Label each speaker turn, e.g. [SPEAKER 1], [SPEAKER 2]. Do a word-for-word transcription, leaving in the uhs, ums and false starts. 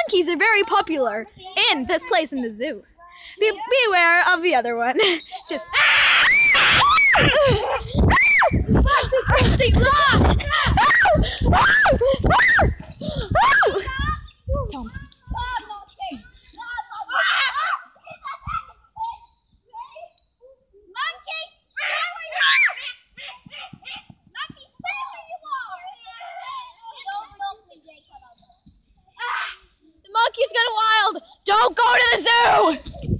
[SPEAKER 1] monkeys are very popular in this place in the zoo. Be beware of the other one. Just. Tom. The monkey's gone wild. Don't go to the zoo.